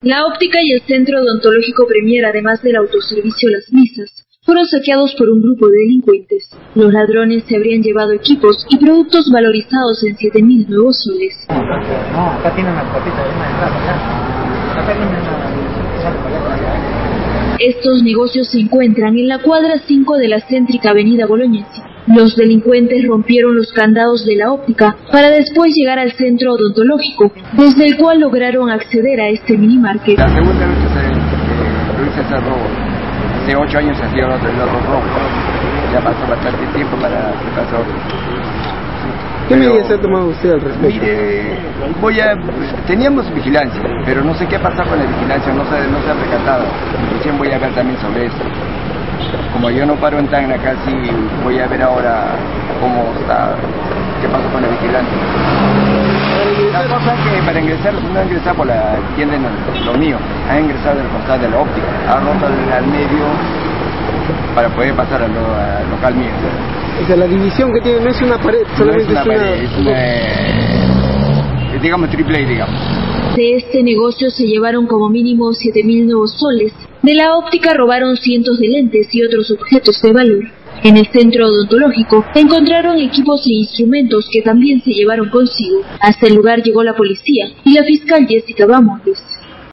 La óptica y el Centro Odontológico Premier, además del autoservicio Las Misas, fueron saqueados por un grupo de delincuentes. Los ladrones se habrían llevado equipos y productos valorizados en 7.000 nuevos soles. No, acá tienen la copita de una entrada, acá tienen Estos negocios se encuentran en la cuadra 5 de la céntrica avenida Bolognesi. Los delincuentes rompieron los candados de la óptica para después llegar al centro odontológico, desde el cual lograron acceder a este minimarket. La segunda vez que lo hice ese robo. Hace 8 años hacía otro robo. Ya pasó bastante tiempo para que pase otro. ¿Qué medidas ha tomado usted al respecto? Mire, teníamos vigilancia, pero no sé qué pasa con la vigilancia, no se ha recatado. Recién voy a ver también sobre eso. Como yo no paro en Tacna casi, voy a ver ahora cómo está, qué pasó con la vigilancia. La cosa es que para ingresar, no he ingresado por la tienda, lo mío, ha ingresado del costado de la óptica, ha roto al medio para poder pasar al local mío. O sea, la división que tiene no es una pared, solamente no es una pared, es digamos triple A, digamos. De este negocio se llevaron como mínimo 7.000 nuevos soles. De la óptica robaron cientos de lentes y otros objetos de valor. En el centro odontológico encontraron equipos e instrumentos que también se llevaron consigo. Hasta el lugar llegó la policía y la fiscal Jessica Bamontes.